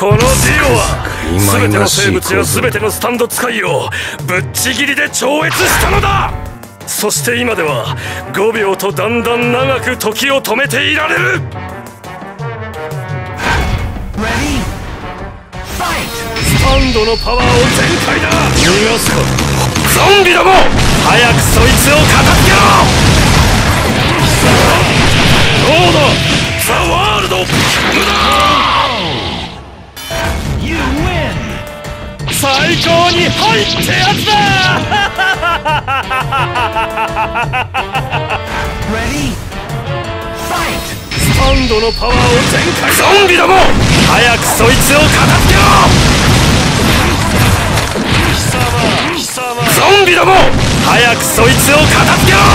このディオは全ての生物や全てのスタンド使いをぶっちぎりで超越したのだ。そして今では5秒とだんだん長く時を止めていられる。スタンドのパワーを全開だ。逃がすかゾンビども、早くそいつを片付けろ。どうだザ・ワールド無駄。最高に入ってやつだ。スタンドのパワーを全開。ゾンビども、早くそいつを片付けろ。ゾンビども、早くそいつを片付けろ。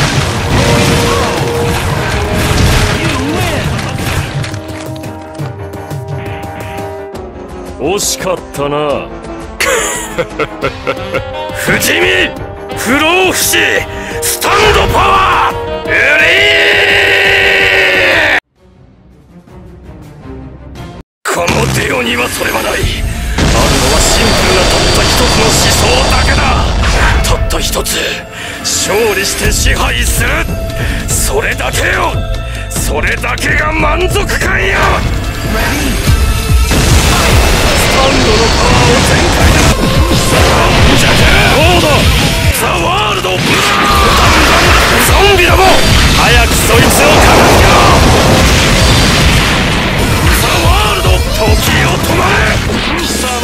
惜しかったな。不死身不老不死スタンドパワーウリー。このデオにはそれはない。あるのはシンプルなたった一つの思想だけだ。たった一つ勝利して支配する、それだけよ。それだけが満足感よ。スタンドのパワーを全開だ。じゃどうだザ・ワールドブラー。ゾンビども、早くそいつを片付けろ。ザ・ワールド時を止まれ。貴様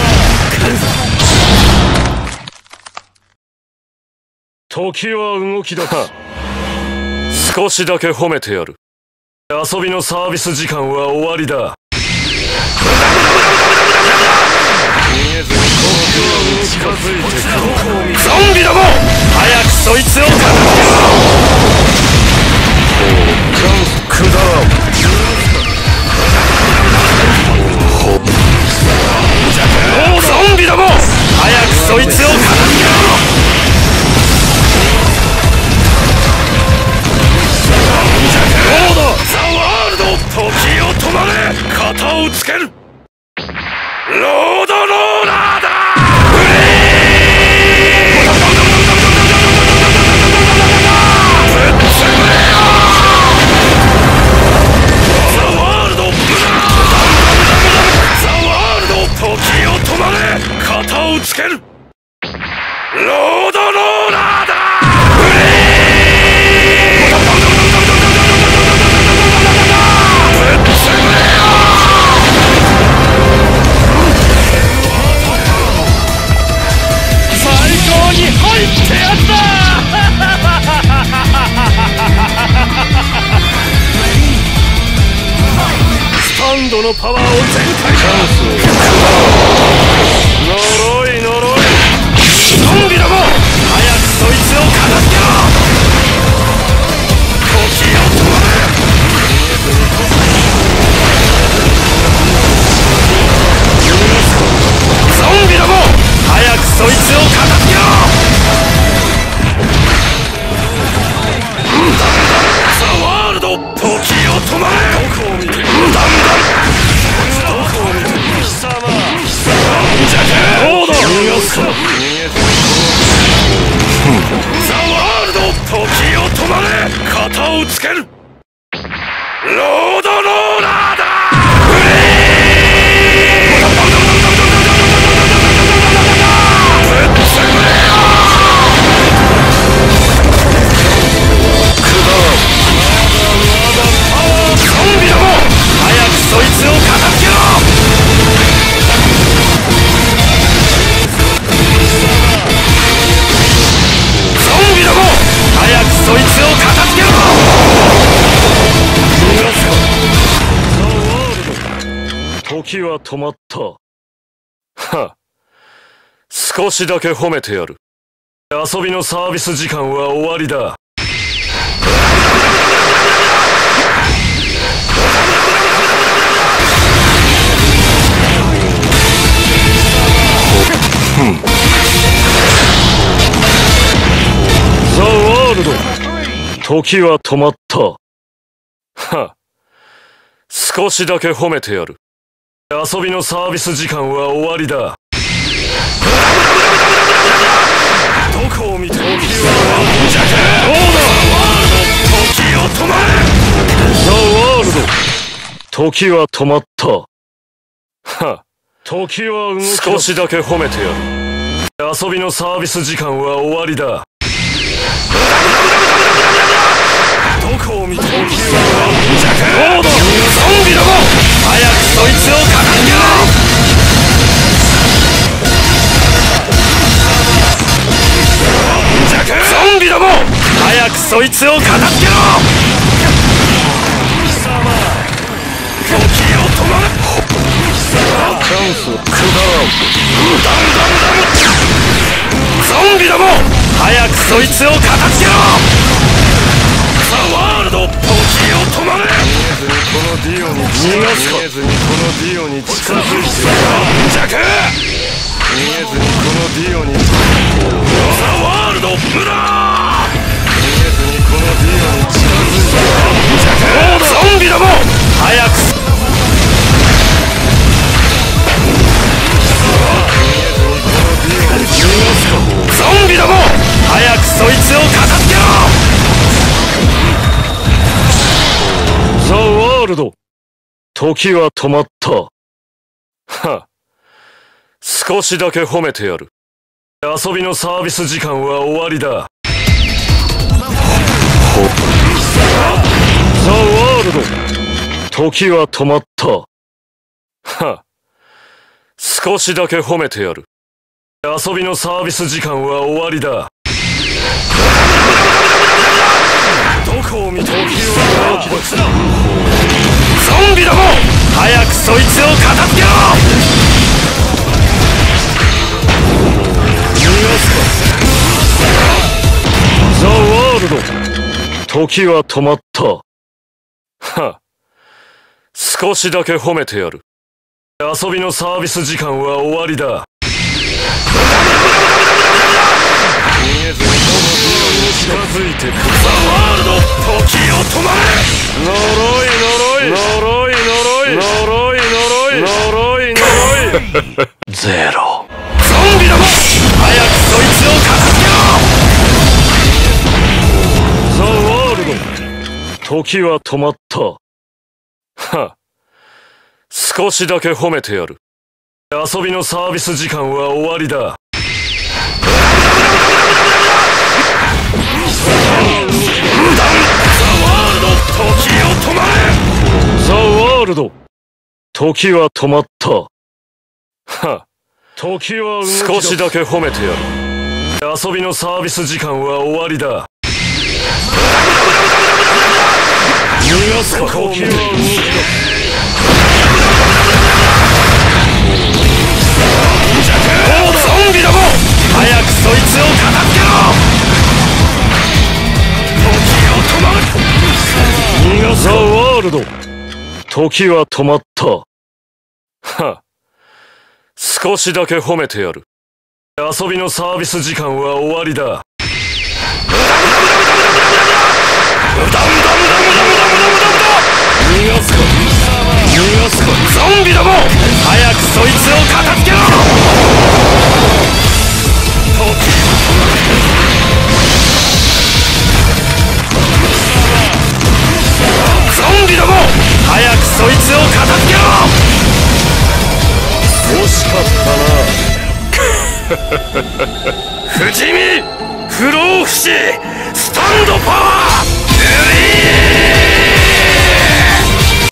時は動きだか。少しだけ褒めてやる。遊びのサービス時間は終わりだ。近づいてくるゾンビども、早くそいつを片付けろ。くだらん。ゾンビども、早くそいつを片付けろ。どうだザ・ワールド時を止まれ。型をつける。ロードローラーだ。時を止まれ。型をつける。ロードローラーだ。スタンドのパワーを全開だ。呪い呪いゾンビども、早くそいつを片付けろ。時を止まれ。ゾンビども、早くそいつを片付けろ。ザ・ワールド時を止まれ。どこを見てる。どこを見てる。貴様どうだ逃がすか。ザ・ワールド時を止まれ。型をつける。ロードローラーだ。そいつを片付けろ。ゾンビども、早くそいつを片付けろ。逃がすか。ザ・ワールド時は止まった。は、少しだけ褒めてやる。遊びのサービス時間は終わりだ。ザ・ワールド時は止まった。は、少しだけ褒めてやる。 遊びのサービス時間は終わりだ。どこを見ても時はどうだ。時を止まれ。ザ・ワールド、時は止まった。はっ、時は動き出す。少しだけ褒めてやる。遊びのサービス時間は終わりだ。どこを見ても時はどうだ。ゾンビども、早くそいつを片付けろ。ゾンビども、早くそいつを片付けろ。時を止まれ。チャンスをくだらん。ゾンビども、早くそいつを片付けろ。ザ・ワールド、時を止まれ。このディオに逃がすか。逃げずにこのディオに近づいて弱。逃げずにこのディオにザ・ワールド、無駄。逃げずにこのディオに近づいて弱。ゾンビども、早く。ゾンビども、早くそいつを片付けろ。ザ・ワールド、時は止まった。はっ、少しだけ褒めてやる。遊びのサービス時間は終わりだ。ザ・ワールド、時は止まった。はっ、少しだけ褒めてやる。遊びのサービス時間は終わりだ。どこを見ても時は動き出す。ゾンビども、早くそいつを片付けろ。逃がすか。ザ・ワールド、時は止まった。はっ、少しだけ褒めてやる。遊びのサービス時間は終わりだ。逃げずにこの近づいてくる。ザ・ワールド、時を止まれ。呪い呪い呪い呪い呪い呪い呪い呪いゼロ。ゾンビども、早くそいつを片付けろ。ザ・ワールド、時は止まった。はっ、少しだけ褒めてやる。遊びのサービス時間は終わりだ。時を止まれ。ザ・ワールド、時は止まった。はっ、時は少しだけ褒めてやる。遊びのサービス時間は終わりだ。逃がすか。時は動き出す。ゾンビども、早くそいつを片付けろ。時を止まれ。ザ・ワールド、時は止まった。はっ、少しだけ褒めてやる。遊びのサービス時間は終わりだ。逃がすか。逃がすか。ゾンビども、早くそいつを片付けろ。時を止まれ。ゾンビども、早くそいつを片付けろ。惜しかったな。不死身、不老不死、スタンドパワー。